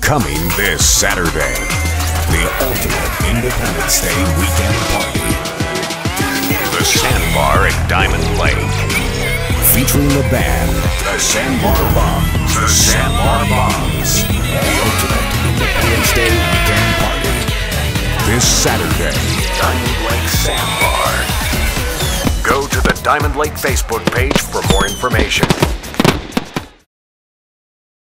Coming this Saturday, the ultimate Independence Day weekend party. The Sandbar at Diamond Lake. Featuring the band, the Sandbar Bombs. The Sandbar Bombs. The ultimate Independence Day weekend party. This Saturday, Diamond Lake Sandbar. Go to the Diamond Lake Facebook page for more information.